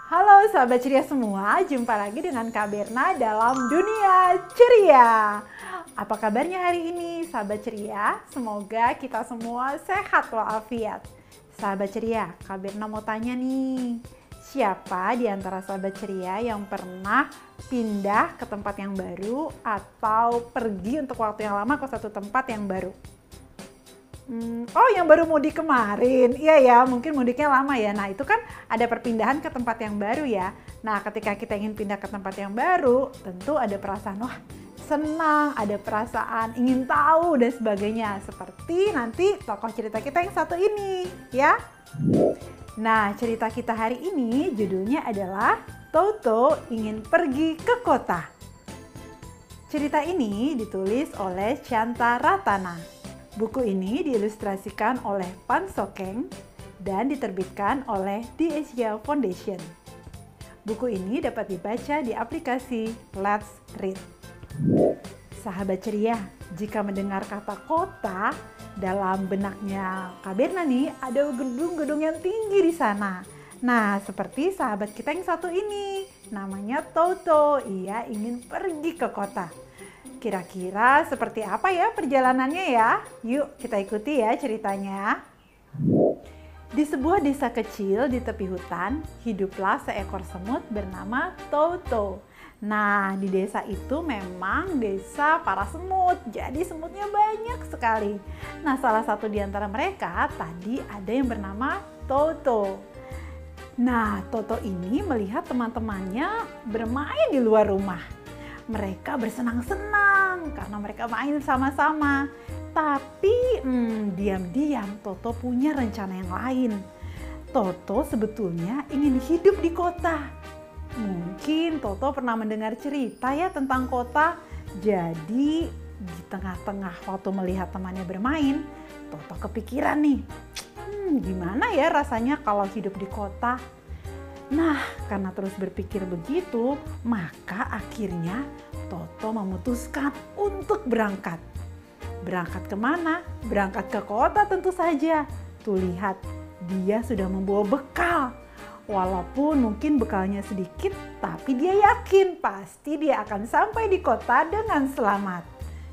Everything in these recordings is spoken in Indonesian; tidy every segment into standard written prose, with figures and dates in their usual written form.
Halo sahabat ceria semua, jumpa lagi dengan Kak Berna dalam Dunia Ceria. Apa kabarnya hari ini sahabat ceria? Semoga kita semua sehat walafiat. Sahabat ceria, Kak Berna mau tanya nih, siapa di antara sahabat ceria yang pernah pindah ke tempat yang baru atau pergi untuk waktu yang lama ke satu tempat yang baru? Oh, yang baru mudik kemarin. Iya ya, mungkin mudiknya lama ya. Nah, itu kan ada perpindahan ke tempat yang baru ya. Nah, ketika kita ingin pindah ke tempat yang baru, tentu ada perasaan, wah, senang, ada perasaan ingin tahu dan sebagainya. Seperti nanti tokoh cerita kita yang satu ini, ya. Nah, cerita kita hari ini judulnya adalah Toto ingin pergi ke kota. Cerita ini ditulis oleh Chanta Ratana. Buku ini diilustrasikan oleh Pan Sokeng dan diterbitkan oleh The Asia Foundation. Buku ini dapat dibaca di aplikasi Let's Read. Sahabat ceria, jika mendengar kata kota, dalam benaknya Kak Berna nih ada gedung-gedung yang tinggi di sana. Nah, seperti sahabat kita yang satu ini, namanya Toto. Ia ingin pergi ke kota. Kira-kira seperti apa ya perjalanannya ya? Yuk kita ikuti ya ceritanya. Di sebuah desa kecil di tepi hutan, hiduplah seekor semut bernama Toto. Nah, di desa itu memang desa para semut, jadi semutnya banyak sekali. Nah, salah satu di antara mereka tadi ada yang bernama Toto. Nah, Toto ini melihat teman-temannya bermain di luar rumah. Mereka bersenang-senang karena mereka main sama-sama. Tapi diam-diam Toto punya rencana yang lain. Toto sebetulnya ingin hidup di kota. Mungkin Toto pernah mendengar cerita ya tentang kota. Jadi di tengah-tengah waktu melihat temannya bermain, Toto kepikiran nih, gimana ya rasanya kalau hidup di kota? Nah, karena terus berpikir begitu, maka akhirnya Toto memutuskan untuk berangkat. Berangkat kemana? Berangkat ke kota tentu saja. Tuh lihat, dia sudah membawa bekal. Walaupun mungkin bekalnya sedikit, tapi dia yakin pasti dia akan sampai di kota dengan selamat.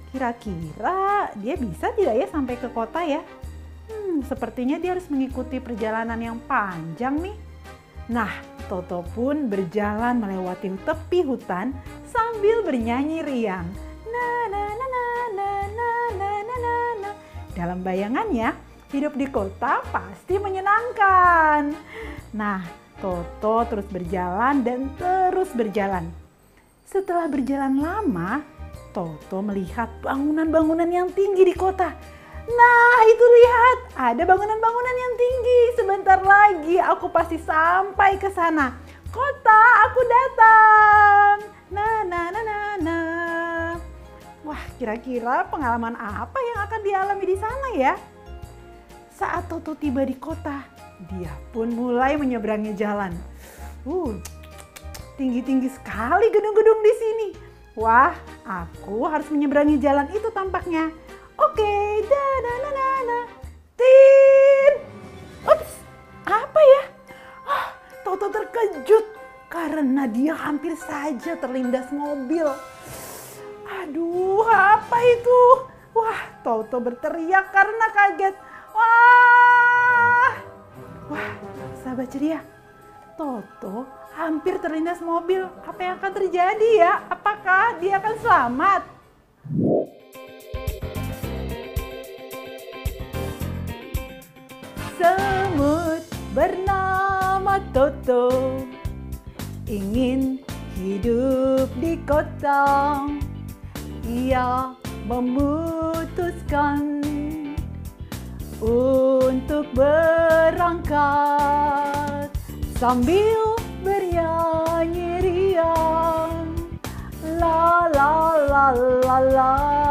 Kira-kira dia bisa tidak ya sampai ke kota ya? Sepertinya dia harus mengikuti perjalanan yang panjang nih. Nah, Toto pun berjalan melewati tepi hutan sambil bernyanyi riang. Na na na na na na na na na na. Dalam bayangannya, hidup di kota pasti menyenangkan. Nah, Toto terus berjalan dan terus berjalan. Setelah berjalan lama, Toto melihat bangunan-bangunan yang tinggi di kota. Nah, itu lihat, ada bangunan-bangunan yang tinggi. Sebentar lagi aku pasti sampai ke sana. Kota, aku datang. Nah, nah, nah, nah, nah. Wah, kira-kira pengalaman apa yang akan dialami di sana ya? Saat Toto tiba di kota, dia pun mulai menyeberangi jalan. Tinggi-tinggi sekali gedung-gedung di sini. Wah, aku harus menyeberangi jalan itu tampaknya. Oke, tin. Ups, apa ya? Toto terkejut karena dia hampir saja terlindas mobil. Aduh, apa itu? Wah, Toto berteriak karena kaget. Wah, sahabat ceria, Toto hampir terlindas mobil. Apa yang akan terjadi ya? Apakah dia akan selamat? Semut bernama Toto ingin hidup di kota. Ia memutuskan untuk berangkat sambil bernyanyi riang. La la la la la.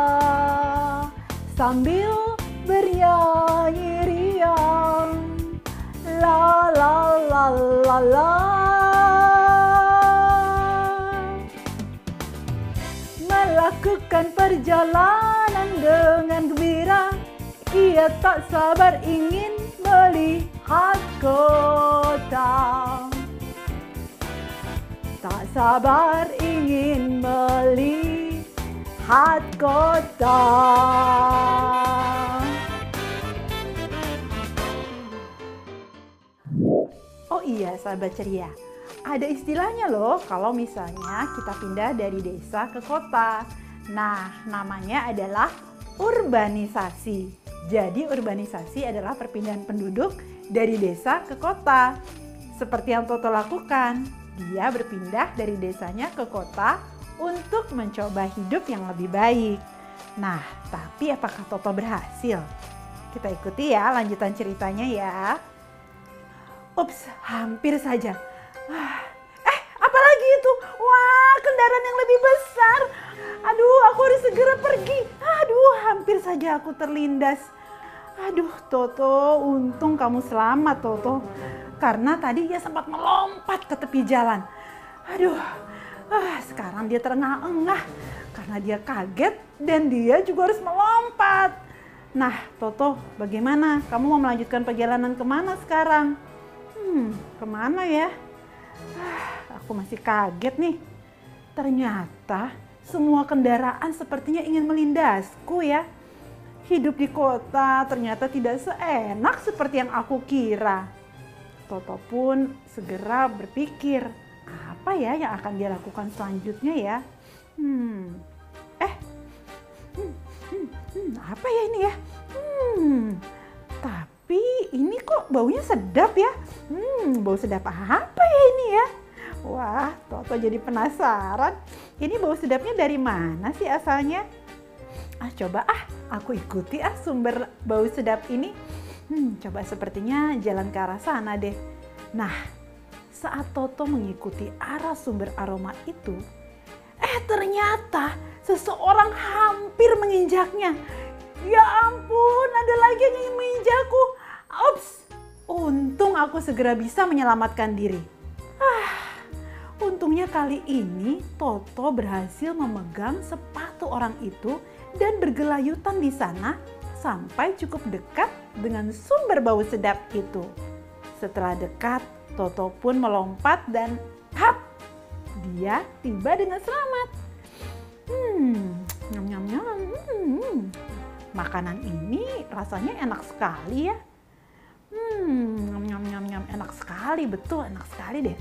Sambil bernyanyi riang. La la la la la. Melakukan perjalanan dengan gembira, ia tak sabar ingin melihat kota. sabar ingin melihat kota. Oh iya, sahabat ceria, ada istilahnya loh kalau misalnya kita pindah dari desa ke kota. Nah, namanya adalah urbanisasi. Jadi urbanisasi adalah perpindahan penduduk dari desa ke kota. Seperti yang Toto lakukan, dia berpindah dari desanya ke kota untuk mencoba hidup yang lebih baik. Nah, tapi apakah Toto berhasil? Kita ikuti ya lanjutan ceritanya ya. Ups, hampir saja. Apalagi itu? Wah, kendaraan yang lebih besar. Aduh, aku harus segera pergi. Aduh, hampir saja aku terlindas. Aduh, Toto, untung kamu selamat, Toto. Karena tadi dia sempat melompat ke tepi jalan. Aduh, sekarang dia terengah-engah karena dia kaget dan dia juga harus melompat. Nah, Toto, bagaimana? Kamu mau melanjutkan perjalanan kemana sekarang? Kemana ya? Aku masih kaget nih. Ternyata semua kendaraan sepertinya ingin melindasku ya. Hidup di kota ternyata tidak seenak seperti yang aku kira. Toto pun segera berpikir, apa ya yang akan dia lakukan selanjutnya ya? Apa ya ini ya? Tapi ini kok baunya sedap ya? Bau sedap apa ya ini ya? Wah, Toto jadi penasaran. Ini bau sedapnya dari mana sih asalnya? Coba aku ikuti sumber bau sedap ini. Coba sepertinya jalan ke arah sana deh. Nah, saat Toto mengikuti arah sumber aroma itu, ternyata seseorang hampir menginjaknya. Ya ampun, ada lagi yang ingin menginjakku. Ups, untung aku segera bisa menyelamatkan diri. Untungnya kali ini Toto berhasil memegang sepatu orang itu dan bergelayutan di sana sampai cukup dekat dengan sumber bau sedap itu. Setelah dekat, Toto pun melompat dan hap! Dia tiba dengan selamat. Nyam nyam nyam. Makanan ini rasanya enak sekali ya. Nyam nyam nyam nyam, enak sekali, betul enak sekali deh.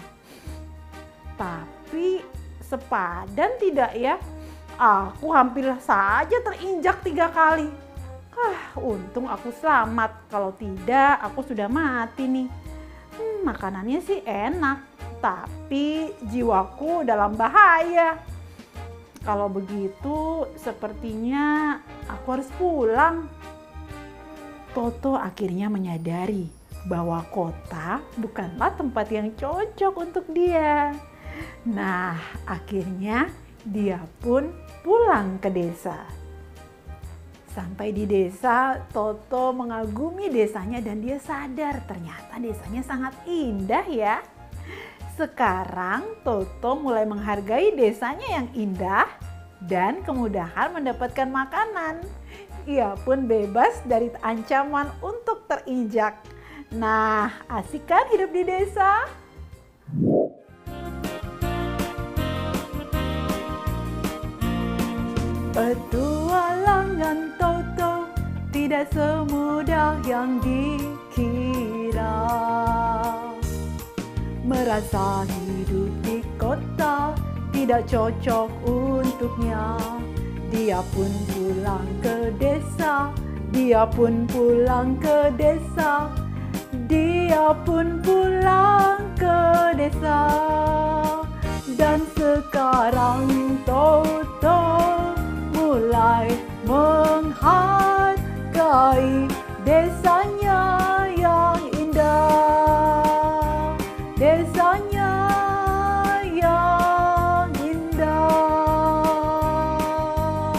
Tapi sepadan tidak ya? Aku hampir saja terinjak 3 kali. Untung aku selamat. Kalau tidak, aku sudah mati nih. Makanannya sih enak, tapi jiwaku dalam bahaya. Kalau begitu, sepertinya aku harus pulang. Toto akhirnya menyadari bahwa kota bukanlah tempat yang cocok untuk dia. Nah, akhirnya dia pun pulang ke desa. Sampai di desa, Toto mengagumi desanya dan dia sadar ternyata desanya sangat indah ya. Sekarang Toto mulai menghargai desanya yang indah dan kemudahan mendapatkan makanan. Ia pun bebas dari ancaman untuk terinjak. Nah, asik kan hidup di desa? Petualangan Toto tidak semudah yang dikira. Merasa hidup di kota tidak cocok untuknya. Dia pun pulang ke desa. Dia pun pulang ke desa. Dia pun pulang ke desa. Dan sekarang Toto mulai menghargai desanya yang indah. Desanya yang indah.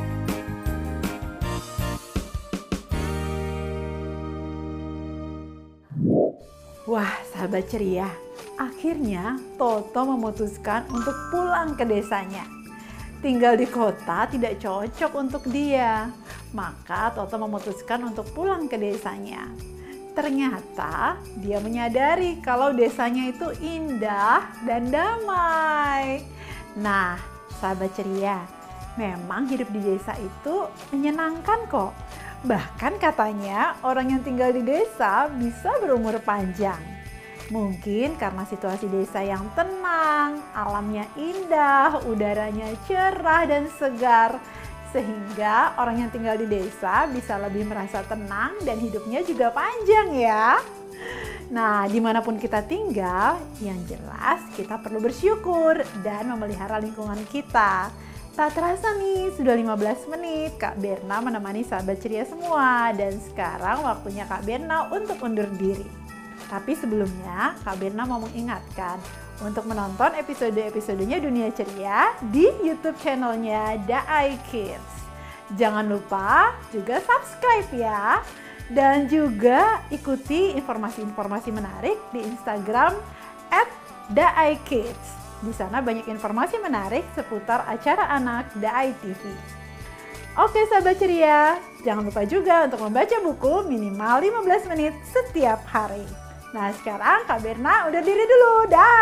Wah, sahabat ceria, akhirnya Toto memutuskan untuk pulang ke desanya. Tinggal di kota tidak cocok untuk dia. Maka Toto memutuskan untuk pulang ke desanya. ternyata dia menyadari kalau desanya itu indah dan damai. Nah, sahabat ceria, memang hidup di desa itu menyenangkan kok. Bahkan katanya orang yang tinggal di desa bisa berumur panjang. Mungkin karena situasi desa yang tenang, alamnya indah, udaranya cerah dan segar. Sehingga orang yang tinggal di desa bisa lebih merasa tenang dan hidupnya juga panjang ya. Nah, dimanapun kita tinggal, yang jelas kita perlu bersyukur dan memelihara lingkungan kita. Tak terasa nih, sudah 15 menit Kak Berna menemani sahabat ceria semua. Dan sekarang waktunya Kak Berna untuk undur diri. Tapi sebelumnya, Kak Berna mau mengingatkan untuk menonton episode-episodenya Dunia Ceria di YouTube channelnya Daai Kids. Jangan lupa juga subscribe ya. Dan juga ikuti informasi-informasi menarik di Instagram @daaikids. Di sana banyak informasi menarik seputar acara anak Daai TV. Oke sahabat ceria, jangan lupa juga untuk membaca buku minimal 15 menit setiap hari. Nah sekarang Kak Berna udah diri dulu,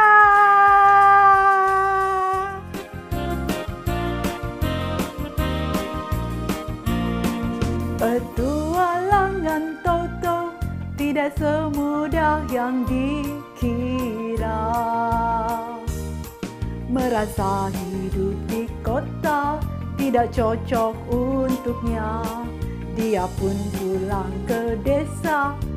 dah. Petualangan Toto tidak semudah yang dikira. Merasa hidup di kota tidak cocok untuknya. Dia pun pulang ke desa